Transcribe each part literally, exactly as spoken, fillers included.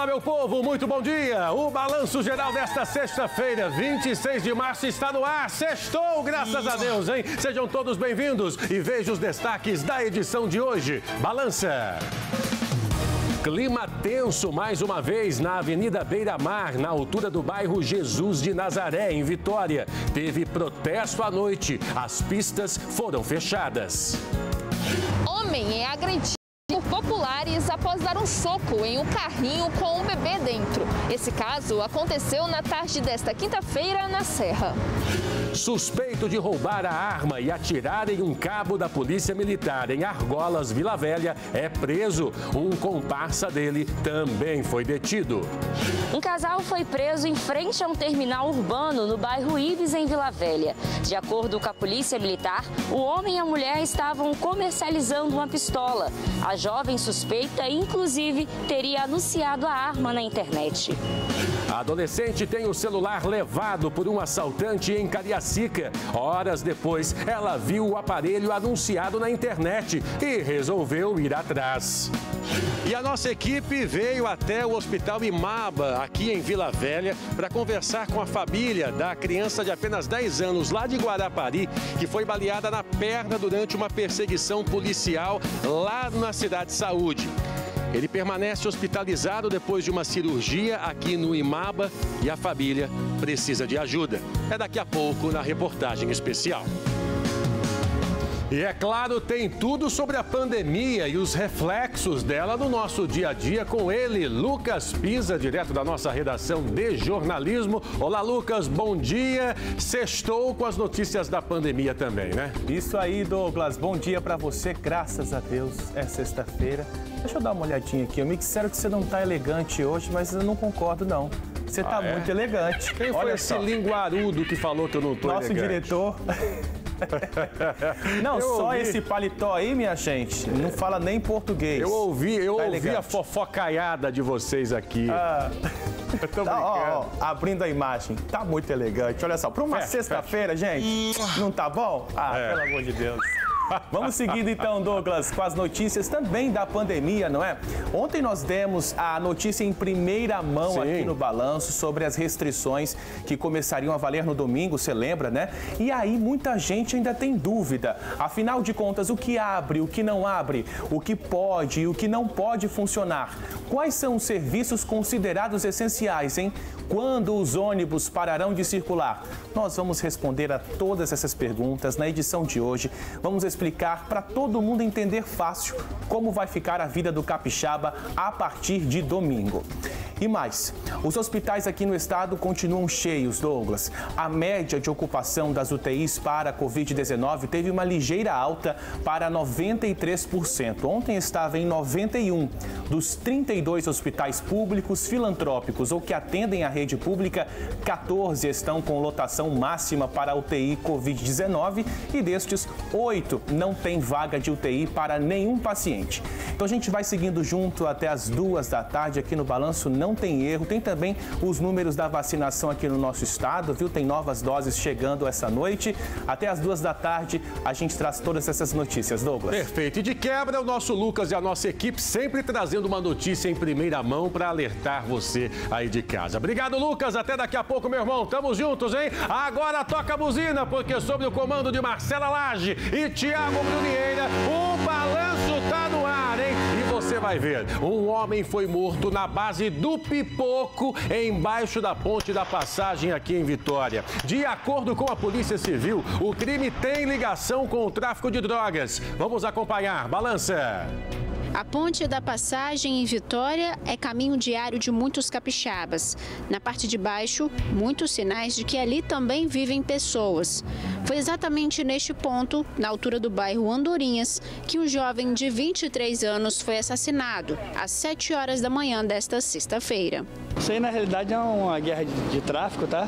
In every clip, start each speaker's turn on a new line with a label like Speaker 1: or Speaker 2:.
Speaker 1: Fala, meu povo, muito bom dia. O Balanço Geral desta sexta-feira, vinte e seis de março, está no ar. Sextou, graças a Deus, hein? Sejam todos bem-vindos e veja os destaques da edição de hoje. Balança. Clima tenso mais uma vez na Avenida Beira-Mar, na altura do bairro Jesus de Nazaré, em Vitória. Teve protesto à noite. As pistas foram fechadas.
Speaker 2: Homem é agredido por populares após dar um soco em um carrinho com um bebê dentro. Esse caso aconteceu na tarde desta quinta-feira na Serra.
Speaker 1: Suspeito de roubar a arma e atirar em um cabo da Polícia Militar em Argolas, Vila Velha, é preso. Um comparsa dele também foi detido.
Speaker 3: Um casal foi preso em frente a um terminal urbano no bairro Ibis, em Vila Velha. De acordo com a Polícia Militar, o homem e a mulher estavam comercializando uma pistola. A jovem suspeita, inclusive, teria anunciado a arma na internet.
Speaker 1: A adolescente tem o celular levado por um assaltante em Cariacica. Horas depois, ela viu o aparelho anunciado na internet e resolveu ir atrás. E a nossa equipe veio até o Hospital Imaba, aqui em Vila Velha, para conversar com a família da criança de apenas dez anos, lá de Guarapari, que foi baleada na perna durante uma perseguição policial lá na Cidade de Saúde. Ele permanece hospitalizado depois de uma cirurgia aqui no Imaba e a família precisa de ajuda. É daqui a pouco na reportagem especial. E é claro, tem tudo sobre a pandemia e os reflexos dela no nosso dia a dia com ele, Lucas Pisa, direto da nossa redação de jornalismo. Olá, Lucas, bom dia. Sextou com as notícias da pandemia também, né?
Speaker 4: Isso aí, Douglas. Bom dia pra você, graças a Deus. É sexta-feira. Deixa eu dar uma olhadinha aqui. Me disseram que você não tá elegante hoje, mas eu não concordo, não. Você tá ah, é? muito elegante.
Speaker 1: Quem foi
Speaker 4: Olha
Speaker 1: esse
Speaker 4: só.
Speaker 1: linguarudo que falou que eu não tô
Speaker 4: Nosso
Speaker 1: elegante?
Speaker 4: diretor. Não, eu só ouvi. Esse paletó aí, minha gente, não fala nem português.
Speaker 1: Eu ouvi, eu
Speaker 4: tá
Speaker 1: ouvi a fofocaiada de vocês aqui. Ah.
Speaker 4: Eu tô tá, ó, ó, abrindo a imagem, tá muito elegante. Olha só, para uma é, sexta-feira, é. gente, não tá bom? Ah, é. Pelo amor de Deus. Vamos seguindo então, Douglas, com as notícias também da pandemia, não é? Ontem nós demos a notícia em primeira mão Sim. aqui no Balanço sobre as restrições que começariam a valer no domingo, você lembra, né? E aí muita gente ainda tem dúvida. Afinal de contas, o que abre, o que não abre, o que pode e o que não pode funcionar? Quais são os serviços considerados essenciais, hein? Quando os ônibus pararão de circular? Nós vamos responder a todas essas perguntas na edição de hoje. Vamos explicar para todo mundo entender fácil como vai ficar a vida do capixaba a partir de domingo. E mais, os hospitais aqui no estado continuam cheios, Douglas. A média de ocupação das U T Is para a covid dezenove teve uma ligeira alta para noventa e três por cento. Ontem estava em noventa e um. Dos trinta e dois hospitais públicos filantrópicos ou que atendem a rede pública, quatorze estão com lotação máxima para a U T I covid dezenove e destes, oito não têm vaga de U T I para nenhum paciente. Então a gente vai seguindo junto até as duas da tarde aqui no Balanço. Não tem erro, tem também os números da vacinação aqui no nosso estado, viu? Tem novas doses chegando essa noite. Até as duas da tarde a gente traz todas essas notícias, Douglas.
Speaker 1: Perfeito. E de quebra, o nosso Lucas e a nossa equipe sempre trazendo uma notícia em primeira mão para alertar você aí de casa. Obrigado, Lucas. Até daqui a pouco, meu irmão. Tamo juntos, hein? Agora toca a buzina, porque sob o comando de Marcela Lage e Tiago Brunieira, o Balanço tá no ar, hein? E você vai ver, um homem foi morto na base do Pipoco, embaixo da ponte da Passagem aqui em Vitória. De acordo com a Polícia Civil, o crime tem ligação com o tráfico de drogas. Vamos acompanhar. Balança!
Speaker 5: A Ponte da Passagem em Vitória é caminho diário de muitos capixabas. Na parte de baixo, muitos sinais de que ali também vivem pessoas. Foi exatamente neste ponto, na altura do bairro Andorinhas, que um jovem de vinte e três anos foi assassinado, às sete horas da manhã desta sexta-feira.
Speaker 6: Isso aí, na realidade, é uma guerra de, de tráfico, tá?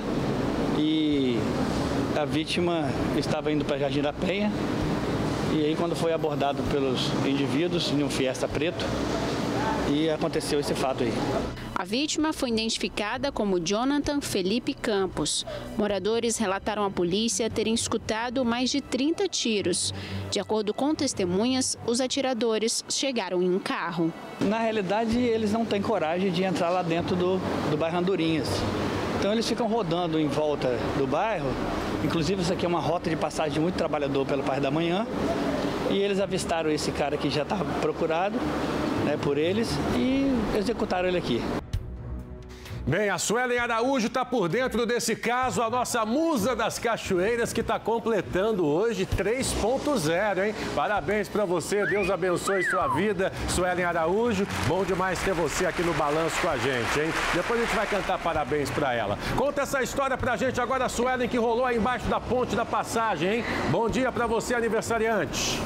Speaker 6: E a vítima estava indo para Jardim da Penha. E aí, quando foi abordado pelos indivíduos em um Fiesta preto, e aconteceu esse fato aí.
Speaker 5: A vítima foi identificada como Jonathan Felipe Campos. Moradores relataram à polícia terem escutado mais de trinta tiros. De acordo com testemunhas, os atiradores chegaram em um carro.
Speaker 6: Na realidade, eles não têm coragem de entrar lá dentro do, do bairro Andorinhas. Então eles ficam rodando em volta do bairro. Inclusive, isso aqui é uma rota de passagem de muito trabalhador pela parte da manhã. E eles avistaram esse cara que já estava procurado, né, por eles, e executaram ele aqui.
Speaker 1: Bem, a Suelen Araújo está por dentro desse caso, a nossa musa das cachoeiras, que está completando hoje três ponto zero, hein? Parabéns para você, Deus abençoe sua vida, Suelen Araújo. Bom demais ter você aqui no Balanço com a gente, hein? Depois a gente vai cantar parabéns para ela. Conta essa história pra gente agora, Suelen, que rolou aí embaixo da ponte da passagem, hein? Bom dia para você, aniversariante.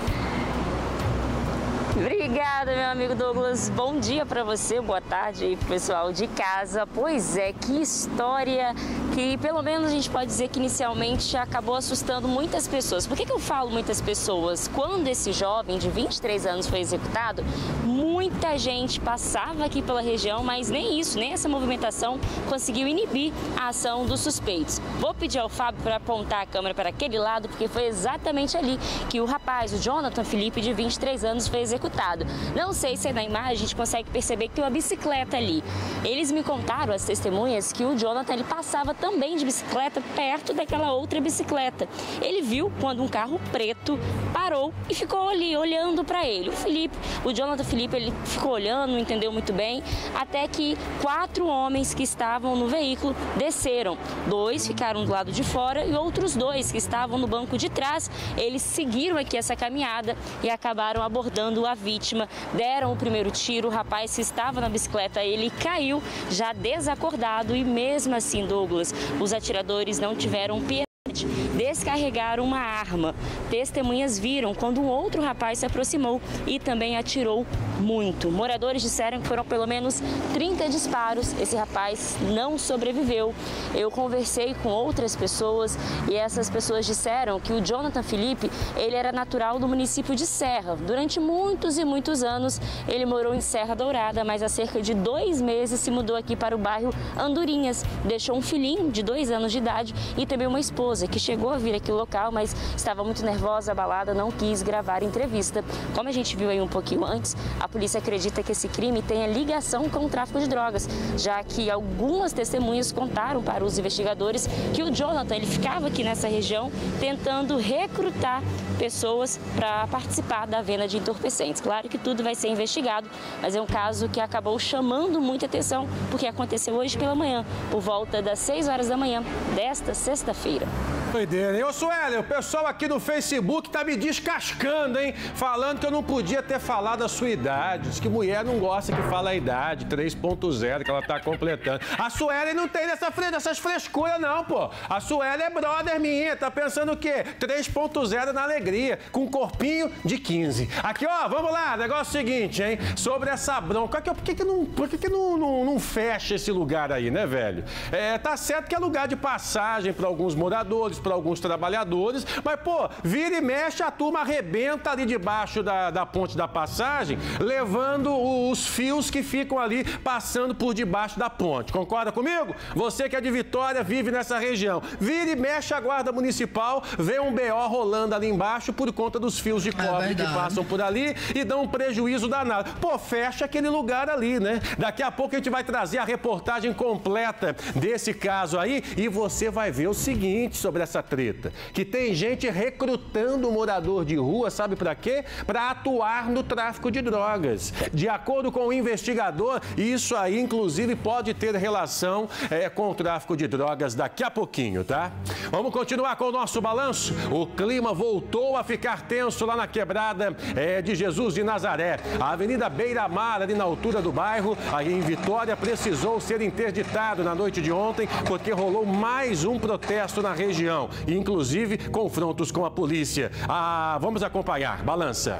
Speaker 3: Obrigada, meu amigo Douglas. Bom dia para você, boa tarde aí pro pessoal de casa. Pois é, que história que pelo menos a gente pode dizer que inicialmente acabou assustando muitas pessoas. Por que que eu falo muitas pessoas? Quando esse jovem de vinte e três anos foi executado, muita gente passava aqui pela região, mas nem isso, nem essa movimentação conseguiu inibir a ação dos suspeitos. Vou pedir ao Fábio para apontar a câmera para aquele lado, porque foi exatamente ali que o rapaz, o Jonathan Felipe, de vinte e três anos, foi executado. Não sei se na imagem a gente consegue perceber que tem uma bicicleta ali. Eles me contaram, as testemunhas, que o Jonathan ele passava também de bicicleta perto daquela outra bicicleta. Ele viu quando um carro preto parou e ficou ali olhando para ele. O Felipe, o Jonathan Felipe, ele ficou olhando, não entendeu muito bem, até que quatro homens que estavam no veículo desceram. Dois ficaram do lado de fora e outros dois que estavam no banco de trás, eles seguiram aqui essa caminhada e acabaram abordando a vítima, deram o primeiro tiro, o rapaz que estava na bicicleta, ele caiu já desacordado e mesmo assim, Douglas, os atiradores não tiveram piedade. Descarregaram uma arma. Testemunhas viram quando um outro rapaz se aproximou e também atirou muito. Moradores disseram que foram pelo menos trinta disparos. Esse rapaz não sobreviveu. Eu conversei com outras pessoas e essas pessoas disseram que o Jonathan Felipe, ele era natural do município de Serra. Durante muitos e muitos anos, ele morou em Serra Dourada, mas há cerca de dois meses se mudou aqui para o bairro Andorinhas. Deixou um filhinho de dois anos de idade e também uma esposa que chegou a vir aqui no local, mas estava muito nervosa, abalada, não quis gravar entrevista. Como a gente viu aí um pouquinho antes, a polícia acredita que esse crime tenha ligação com o tráfico de drogas, já que algumas testemunhas contaram para os investigadores que o Jonathan ele ficava aqui nessa região tentando recrutar pessoas para participar da venda de entorpecentes. Claro que tudo vai ser investigado, mas é um caso que acabou chamando muita atenção, porque aconteceu hoje pela manhã, por volta das seis horas da manhã desta sexta-feira.
Speaker 1: Doideira, hein? Ô, Suelen, o pessoal aqui no Facebook tá me descascando, hein? Falando que eu não podia ter falado a sua idade. Diz que mulher não gosta que fala a idade, três ponto zero, que ela tá completando. A Suelen não tem dessa, dessas frescuras, não, pô. A Suelen é brother minha, tá pensando o quê? três ponto zero na alegria, com um corpinho de quinze. Aqui, ó, vamos lá, negócio seguinte, hein? Sobre essa bronca, por que que não, por que que não, não, não fecha esse lugar aí, né, velho? É, tá certo que é lugar de passagem para alguns moradores, para alguns trabalhadores, mas, pô, vira e mexe, a turma arrebenta ali debaixo da, da ponte da passagem, levando os fios que ficam ali passando por debaixo da ponte. Concorda comigo? Você que é de Vitória, vive nessa região. Vira e mexe, a guarda municipal vê um B O rolando ali embaixo por conta dos fios de cobre é que passam por ali e dão um prejuízo danado. Pô, fecha aquele lugar ali, né? Daqui a pouco a gente vai trazer a reportagem completa desse caso aí e você vai ver o seguinte sobre essa essa treta, que tem gente recrutando o morador de rua, sabe para quê? Para atuar no tráfico de drogas. De acordo com o investigador, isso aí, inclusive, pode ter relação é, com o tráfico de drogas daqui a pouquinho, tá? Vamos continuar com o nosso balanço? O clima voltou a ficar tenso lá na quebrada é, de Jesus de Nazaré. A Avenida Beira-Mar, ali na altura do bairro, aí em Vitória, precisou ser interditado na noite de ontem, porque rolou mais um protesto na região. Inclusive, confrontos com a polícia. Ah, vamos acompanhar. Balança.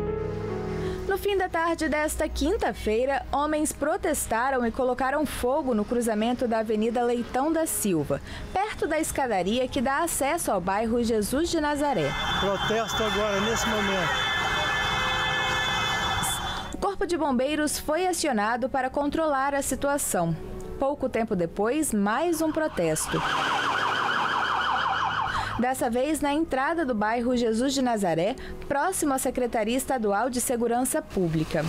Speaker 7: No fim da tarde desta quinta-feira, homens protestaram e colocaram fogo no cruzamento da Avenida Leitão da Silva, perto da escadaria que dá acesso ao bairro Jesus de Nazaré.
Speaker 8: Protesto agora, nesse momento.
Speaker 7: Corpo de Bombeiros foi acionado para controlar a situação. Pouco tempo depois, mais um protesto. Dessa vez na entrada do bairro Jesus de Nazaré, próximo à Secretaria Estadual de Segurança Pública.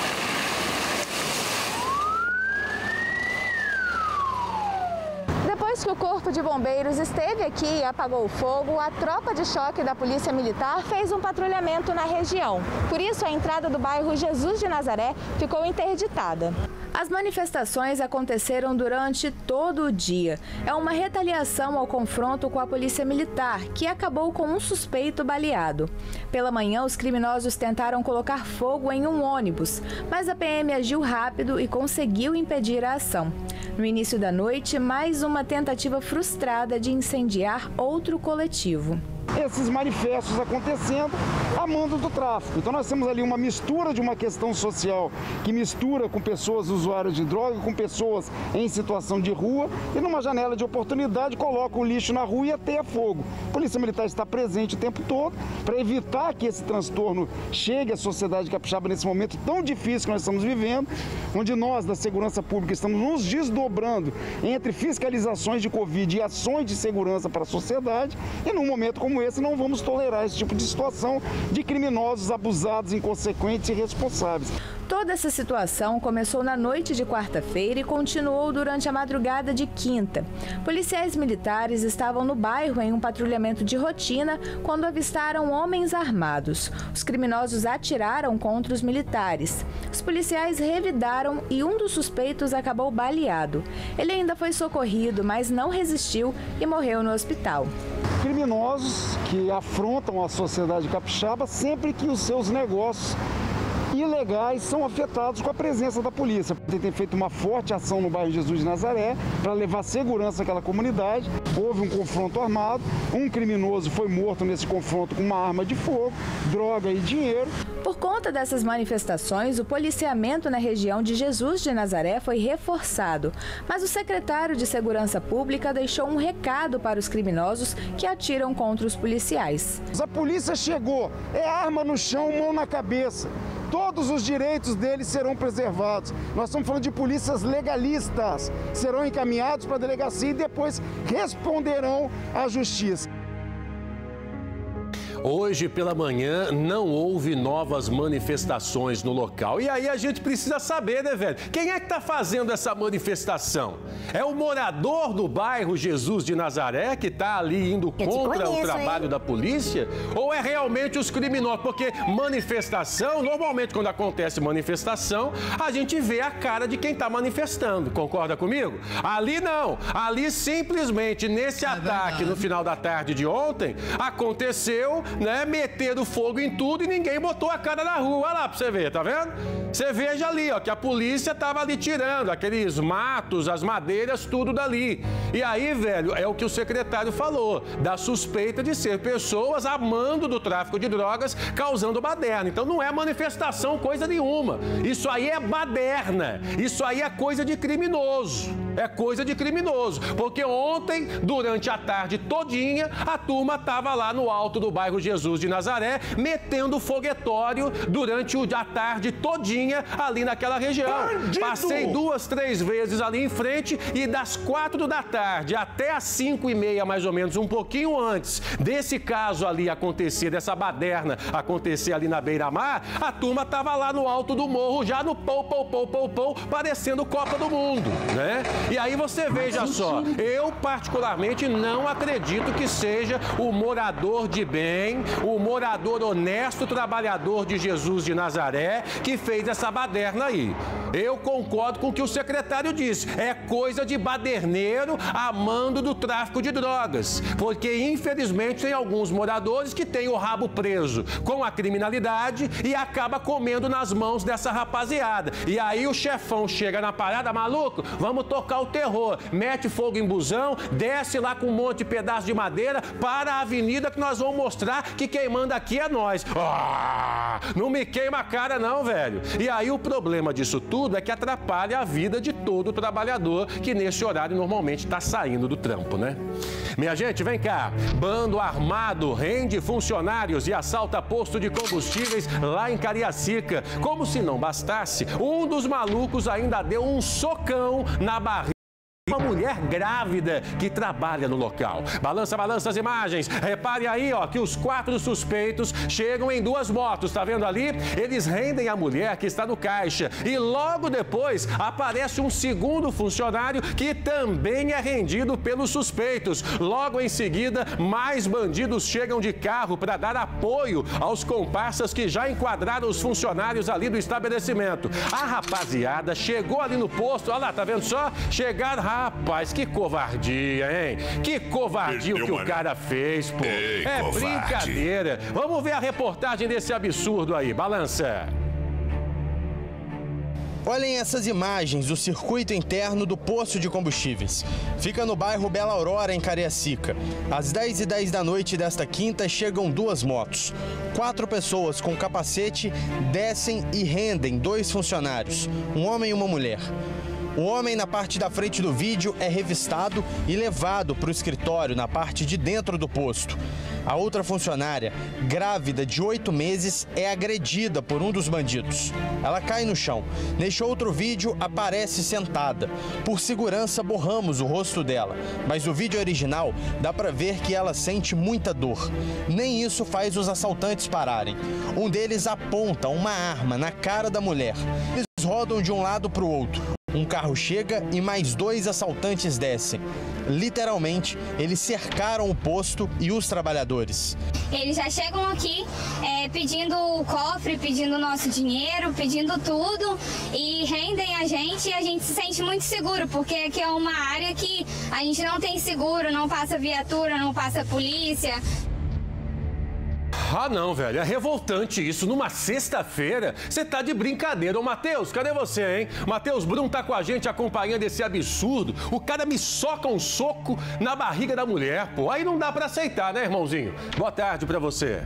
Speaker 2: Depois que o Corpo de Bombeiros esteve aqui e apagou o fogo, a tropa de choque da Polícia Militar fez um patrulhamento na região. Por isso, a entrada do bairro Jesus de Nazaré ficou interditada.
Speaker 7: As manifestações aconteceram durante todo o dia. É uma retaliação ao confronto com a Polícia Militar, que acabou com um suspeito baleado. Pela manhã, os criminosos tentaram colocar fogo em um ônibus, mas a P M agiu rápido e conseguiu impedir a ação. No início da noite, mais uma tentativa frustrada de incendiar outro coletivo.
Speaker 8: Esses manifestos acontecendo a mando do tráfico. Então nós temos ali uma mistura de uma questão social que mistura com pessoas usuárias de droga, com pessoas em situação de rua e numa janela de oportunidade coloca o lixo na rua e ateia fogo. A Polícia Militar está presente o tempo todo para evitar que esse transtorno chegue à sociedade capixaba nesse momento tão difícil que nós estamos vivendo, onde nós da segurança pública estamos nos desdobrando entre fiscalizações de Covid e ações de segurança para a sociedade e num momento como esse não vamos tolerar esse tipo de situação de criminosos abusados, inconsequentes e irresponsáveis.
Speaker 7: Toda essa situação começou na noite de quarta-feira e continuou durante a madrugada de quinta. Policiais militares estavam no bairro em um patrulhamento de rotina quando avistaram homens armados. Os criminosos atiraram contra os militares. Os policiais revidaram e um dos suspeitos acabou baleado. Ele ainda foi socorrido, mas não resistiu e morreu no hospital.
Speaker 8: Criminosos que afrontam a sociedade capixaba sempre que os seus negócios ilegais são afetados com a presença da polícia. Tem feito uma forte ação no bairro Jesus de Nazaré para levar segurança àquela comunidade. Houve um confronto armado, um criminoso foi morto nesse confronto com uma arma de fogo, droga e dinheiro.
Speaker 7: Por conta dessas manifestações, o policiamento na região de Jesus de Nazaré foi reforçado. Mas o secretário de Segurança Pública deixou um recado para os criminosos que atiram contra os policiais.
Speaker 8: A polícia chegou, é arma no chão, mão na cabeça. Todos os direitos deles serão preservados. Nós estamos falando de polícias legalistas, serão encaminhados para a delegacia e depois responderão à justiça.
Speaker 1: Hoje pela manhã não houve novas manifestações no local. E aí a gente precisa saber, né, velho? Quem é que está fazendo essa manifestação? É o morador do bairro Jesus de Nazaré que está ali indo contra conheço, o trabalho hein? da polícia? Ou é realmente os criminosos? Porque manifestação, normalmente quando acontece manifestação, a gente vê a cara de quem está manifestando. Concorda comigo? Ali não. Ali simplesmente nesse é ataque verdade. no final da tarde de ontem, aconteceu... Né, meteram fogo em tudo e ninguém botou a cara na rua. Olha lá pra você ver, tá vendo? Você veja ali, ó, que a polícia tava ali tirando aqueles matos, as madeiras, tudo dali. E aí, velho, é o que o secretário falou, da suspeita de ser pessoas amando do tráfico de drogas, causando baderna. Então não é manifestação coisa nenhuma. Isso aí é baderna. Isso aí é coisa de criminoso. É coisa de criminoso. Porque ontem, durante a tarde todinha, a turma tava lá no alto do bairro Jesus de Nazaré, metendo foguetório durante a tarde todinha ali naquela região. Bandido! Passei duas, três vezes ali em frente e das quatro da tarde até as cinco e meia, mais ou menos, um pouquinho antes desse caso ali acontecer, dessa baderna acontecer ali na beira-mar, a turma tava lá no alto do morro, já no pou, pou, pou, pou, pou, parecendo Copa do Mundo, né? E aí você veja só, eu particularmente não acredito que seja o morador de bem, o morador honesto, trabalhador de Jesus de Nazaré, que fez essa baderna aí. Eu concordo com o que o secretário disse. É coisa de baderneiro amando do tráfico de drogas. Porque, infelizmente, tem alguns moradores que têm o rabo preso com a criminalidade e acaba comendo nas mãos dessa rapaziada. E aí o chefão chega na parada, maluco, vamos tocar o terror. Mete fogo em busão, desce lá com um monte de pedaço de madeira para a avenida que nós vamos mostrar que quem manda aqui é nós. Ah, não me queima a cara não, velho. E aí o problema disso tudo é que atrapalha a vida de todo trabalhador que nesse horário normalmente está saindo do trampo, né? Minha gente, vem cá. Bando armado rende funcionários e assalta posto de combustíveis lá em Cariacica. Como se não bastasse, um dos malucos ainda deu um socão na barriga de uma mulher grávida que trabalha no local. Balança, balança as imagens. Repare aí, ó, que os quatro suspeitos chegam em duas motos. Tá vendo ali? Eles rendem a mulher que está no caixa. E logo depois aparece um segundo funcionário que também é rendido pelos suspeitos. Logo em seguida, mais bandidos chegam de carro para dar apoio aos comparsas que já enquadraram os funcionários ali do estabelecimento. A rapaziada chegou ali no posto. Olha lá, tá vendo só? Chegaram. Rapaz, que covardia, hein? Que covardia o que o cara fez, pô.
Speaker 9: Ei,
Speaker 1: é
Speaker 9: covarde.
Speaker 1: Brincadeira. Vamos ver a reportagem desse absurdo aí. Balança.
Speaker 10: Olhem essas imagens do circuito interno do posto de combustíveis. Fica no bairro Bela Aurora, em Cariacica. Às dez e dez da noite desta quinta, chegam duas motos. Quatro pessoas com capacete descem e rendem dois funcionários, um homem e uma mulher. O homem na parte da frente do vídeo é revistado e levado para o escritório na parte de dentro do posto. A outra funcionária, grávida de oito meses, é agredida por um dos bandidos. Ela cai no chão. Neste outro vídeo, aparece sentada. Por segurança, borramos o rosto dela, mas no vídeo original dá para ver que ela sente muita dor. Nem isso faz os assaltantes pararem. Um deles aponta uma arma na cara da mulher. Eles rodam de um lado para o outro. Um carro chega e mais dois assaltantes descem. Literalmente, eles cercaram o posto e os trabalhadores.
Speaker 11: Eles já chegam aqui é, pedindo o cofre, pedindo o nosso dinheiro, pedindo tudo e rendem a gente e a gente se sente muito seguro, porque aqui é uma área que a gente não tem seguro, não passa viatura, não passa polícia.
Speaker 1: Ah, não, velho. É revoltante isso. Numa sexta-feira, você tá de brincadeira. Ô, Matheus, cadê você, hein? Matheus Brum tá com a gente acompanhando esse absurdo. O cara me soca um soco na barriga da mulher, pô. Aí não dá pra aceitar, né, irmãozinho? Boa tarde pra você.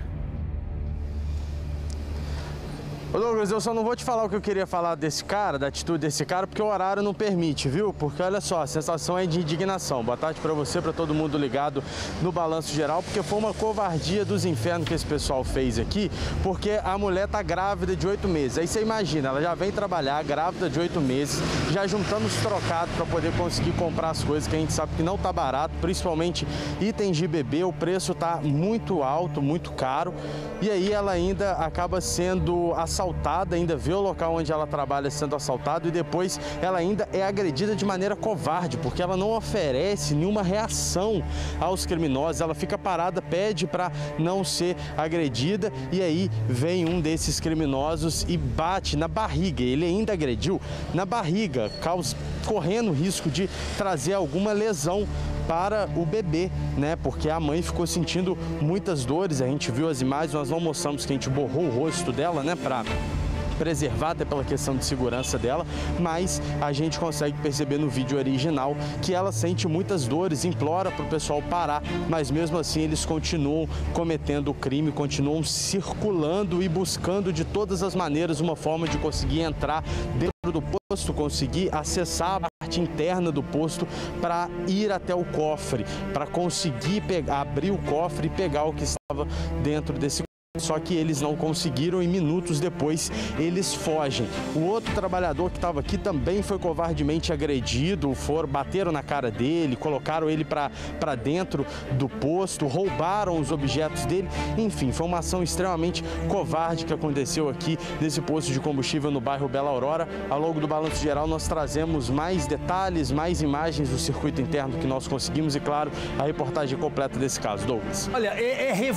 Speaker 10: Ô Douglas, eu só não vou te falar o que eu queria falar desse cara, da atitude desse cara, porque o horário não permite, viu? Porque olha só, a sensação é de indignação. Boa tarde pra você, pra todo mundo ligado no Balanço Geral, porque foi uma covardia dos infernos que esse pessoal fez aqui, porque a mulher tá grávida de oito meses. Aí você imagina, ela já vem trabalhar, grávida de oito meses, já juntamos trocados pra poder conseguir comprar as coisas que a gente sabe que não tá barato, principalmente itens de bebê, o preço tá muito alto, muito caro, e aí ela ainda acaba sendo assaltada. assaltada, ainda vê o local onde ela trabalha sendo assaltado e depois ela ainda é agredida de maneira covarde, porque ela não oferece nenhuma reação aos criminosos, ela fica parada, pede para não ser agredida e aí vem um desses criminosos e bate na barriga, ele ainda agrediu na barriga, causa, correndo risco de trazer alguma lesão para o bebê, né? Porque a mãe ficou sentindo muitas dores, a gente viu as imagens, nós não mostramos que a gente borrou o rosto dela, né? Para preservar até pela questão de segurança dela, mas a gente consegue perceber no vídeo original que ela sente muitas dores, implora para o pessoal parar, mas mesmo assim eles continuam cometendo o crime, continuam circulando e buscando de todas as maneiras uma forma de conseguir entrar dentro do posto, conseguir acessar a parte interna do posto para ir até o cofre, para conseguir pegar, abrir o cofre e pegar o que estava dentro desse. Só que eles não conseguiram e minutos depois eles fogem. O outro trabalhador que estava aqui também foi covardemente agredido, foram, bateram na cara dele, colocaram ele para dentro do posto, roubaram os objetos dele. Enfim, foi uma ação extremamente covarde que aconteceu aqui nesse posto de combustível no bairro Bela Aurora. Ao longo do Balanço Geral nós trazemos mais detalhes, mais imagens do circuito interno que nós conseguimos e, claro, a reportagem completa desse caso. Douglas.
Speaker 1: Olha, é, é revoltante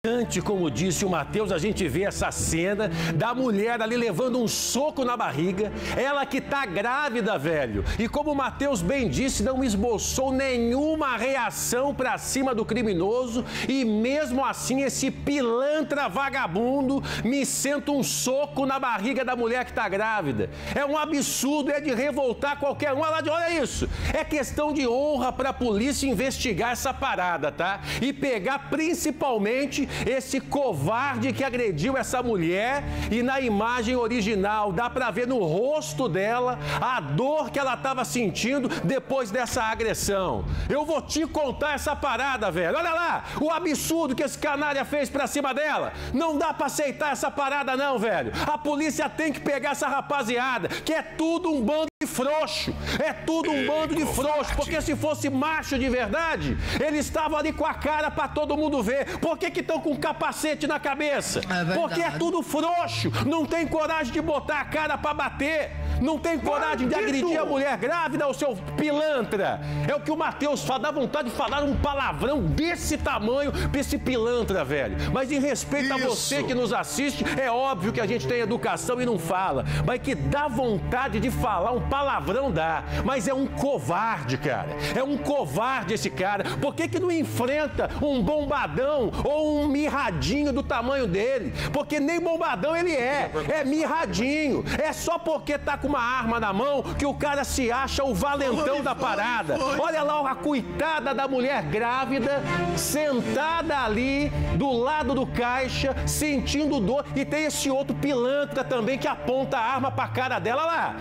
Speaker 1: Como disse o Matheus, a gente vê essa cena da mulher ali levando um soco na barriga, ela que tá grávida, velho. E como o Matheus bem disse, não esboçou nenhuma reação pra cima do criminoso e mesmo assim esse pilantra vagabundo me senta um soco na barriga da mulher que tá grávida. É um absurdo, é de revoltar qualquer um. Olha isso, é questão de honra pra polícia investigar essa parada, tá? E pegar principalmente esse covarde que agrediu essa mulher e na imagem original dá pra ver no rosto dela a dor que ela tava sentindo depois dessa agressão. Eu vou te contar essa parada, velho. Olha lá, o absurdo que esse canalha fez pra cima dela. Não dá pra aceitar essa parada não, velho. A polícia tem que pegar essa rapaziada, que é tudo um bando de frouxo. É tudo um bando de frouxo, porque se fosse macho de verdade, eles estavam ali com a cara pra todo mundo ver. Por que que estão com capacete na cabeça? É porque é tudo frouxo, não tem coragem de botar a cara pra bater, não tem coragem de agredir a mulher grávida, o seu pilantra. É o que o Matheus fala, dá vontade de falar um palavrão desse tamanho pra esse pilantra, velho. Mas em respeito Isso. a você que nos assiste, é óbvio que a gente tem educação e não fala, mas que dá vontade de falar um palavrão dá, mas é um covarde, cara. É um covarde esse cara. Por que que não enfrenta um bombadão ou um mirradinho do tamanho dele? Porque nem bombadão ele é. É mirradinho. É só porque tá com uma arma na mão que o cara se acha o valentão da parada. Olha lá a coitada da mulher grávida sentada ali do lado do caixa, sentindo dor. E tem esse outro pilantra também que aponta a arma pra cara dela lá.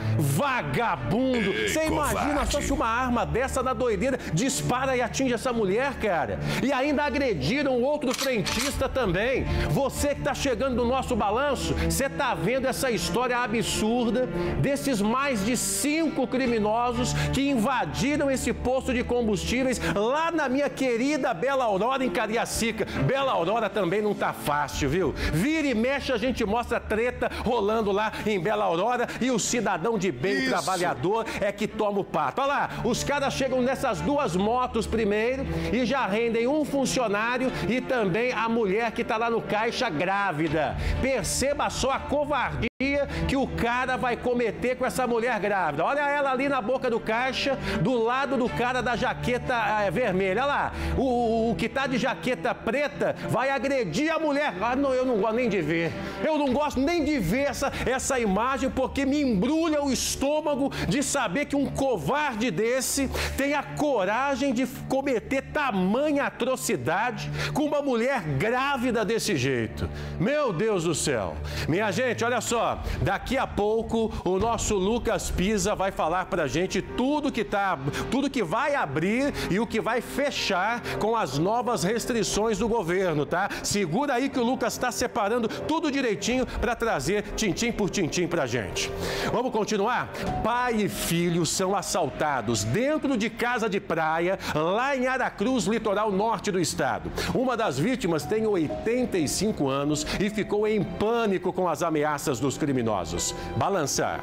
Speaker 1: Vagabundo! Você imagina só se uma arma dessa na doideira dispara e atinge essa mulher, cara? E ainda agrediram outro frentista também. Você que tá chegando no nosso balanço, você tá vendo essa história absurda desses mais de cinco criminosos que invadiram esse posto de combustíveis lá na minha querida Bela Aurora, em Cariacica. Bela Aurora também não tá fácil, viu? Vira e mexe, a gente mostra treta rolando lá em Bela Aurora e o cidadão de bem, Isso. trabalhador, é que toma o pato. Olha lá, os caras chegam nessas duas motos primeiro e já rendem um funcionário e também a mulher que tá lá no caixa grávida. Perceba só a covardia que o cara vai cometer com essa mulher grávida. Olha ela ali na boca do caixa, do lado do cara da jaqueta é, vermelha. Olha lá, o, o, o que tá de jaqueta preta vai agredir a mulher. Ah, não, eu não gosto nem de ver. Eu não gosto nem de ver essa, essa imagem, porque me embrulha o estômago de saber que um covarde desse tem a coragem de cometer tamanha atrocidade com uma mulher grávida desse jeito. Meu Deus do céu. Minha gente, olha só. Daqui a pouco o nosso Lucas Pisa vai falar pra gente tudo que tá, tudo que vai abrir e o que vai fechar com as novas restrições do governo, tá? Segura aí que o Lucas tá separando tudo direitinho pra trazer tintim por tintim pra gente. Vamos continuar? Pai e filho são assaltados dentro de casa de praia lá em Aracruz, litoral norte do estado. Uma das vítimas tem oitenta e cinco anos e ficou em pânico com as ameaças dos criminosos. Balançar.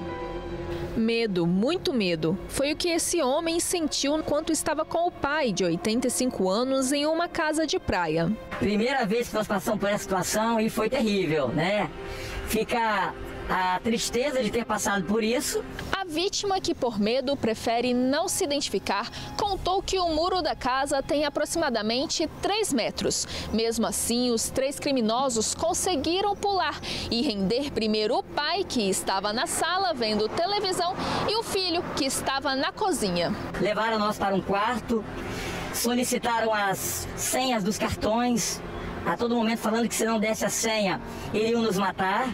Speaker 9: Medo, muito medo. Foi o que esse homem sentiu enquanto estava com o pai, de oitenta e cinco anos, em uma casa de praia.
Speaker 12: Primeira vez que nós passamos por essa situação e foi terrível, né? Fica a tristeza de ter passado por isso.
Speaker 9: A vítima, que por medo prefere não se identificar, contou que o muro da casa tem aproximadamente três metros. Mesmo assim, os três criminosos conseguiram pular e render primeiro o pai, que estava na sala vendo televisão, e o filho, que estava na cozinha.
Speaker 12: Levaram nós para um quarto, solicitaram as senhas dos cartões, a todo momento falando que se não desse a senha, iriam nos matar.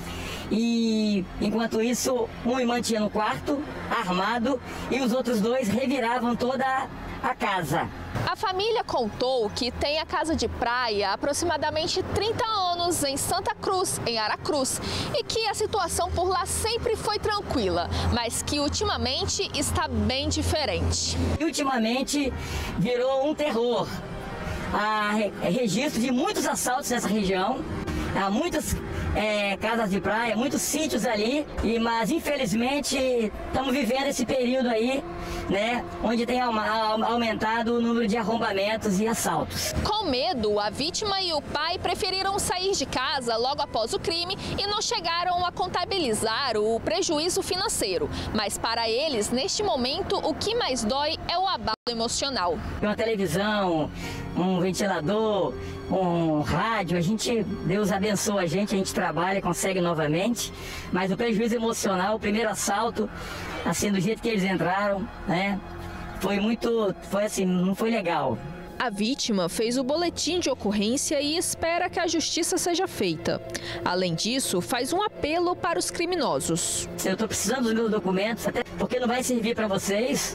Speaker 12: E, enquanto isso, um me mantinha no quarto, armado, e os outros dois reviravam toda a casa.
Speaker 9: A família contou que tem a casa de praia há aproximadamente trinta anos em Santa Cruz, em Aracruz, e que a situação por lá sempre foi tranquila, mas que ultimamente está bem diferente.
Speaker 12: E ultimamente virou um terror. Há registro de muitos assaltos nessa região, há muitas é, casas de praia, muitos sítios ali, e, mas infelizmente estamos vivendo esse período aí, né, onde tem aumentado o número de arrombamentos e assaltos.
Speaker 9: Com medo, a vítima e o pai preferiram sair de casa logo após o crime e não chegaram a contabilizar o prejuízo financeiro. Mas para eles, neste momento, o que mais dói é o abalo emocional.
Speaker 12: Uma televisão, um ventilador, um rádio, a gente, Deus abençoa a gente, a gente trabalha, consegue novamente, mas o prejuízo emocional, o primeiro assalto, assim, do jeito que eles entraram, né, foi muito, foi assim, não foi legal.
Speaker 9: A vítima fez o boletim de ocorrência e espera que a justiça seja feita. Além disso, faz um apelo para os criminosos.
Speaker 12: Eu estou precisando dos meus documentos, até porque não vai servir para vocês.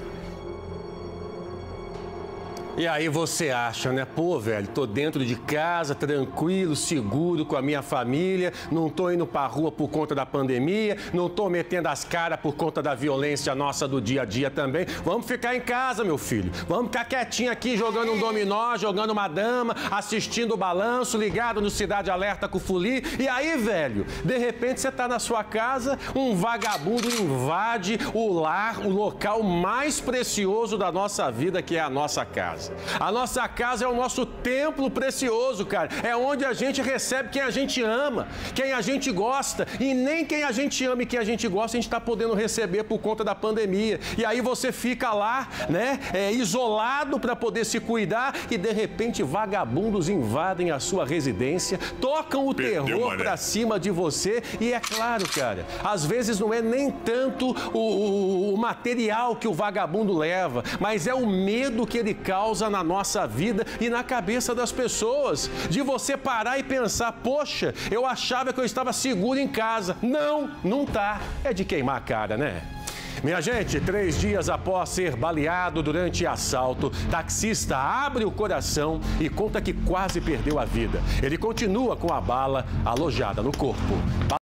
Speaker 1: E aí você acha, né? Pô, velho, tô dentro de casa, tranquilo, seguro com a minha família, não tô indo pra rua por conta da pandemia, não tô metendo as caras por conta da violência nossa do dia a dia também. Vamos ficar em casa, meu filho. Vamos ficar quietinho aqui, jogando um dominó, jogando uma dama, assistindo o balanço, ligado no Cidade Alerta com o Fuli. E aí, velho, de repente você tá na sua casa, um vagabundo invade o lar, o local mais precioso da nossa vida, que é a nossa casa. A nossa casa é o nosso templo precioso, cara. É onde a gente recebe quem a gente ama, quem a gente gosta. E nem quem a gente ama e quem a gente gosta a gente está podendo receber por conta da pandemia. E aí você fica lá, né, é, isolado para poder se cuidar e de repente vagabundos invadem a sua residência, tocam o Perdeu, terror para cima de você. E é claro, cara, às vezes não é nem tanto o, o, o material que o vagabundo leva, mas é o medo que ele causa na nossa vida e na cabeça das pessoas, de você parar e pensar, poxa, eu achava que eu estava seguro em casa. Não, não tá. É de queimar a cara, né? Minha gente, três dias após ser baleado durante assalto, taxista abre o coração e conta que quase perdeu a vida. Ele continua com a bala alojada no corpo.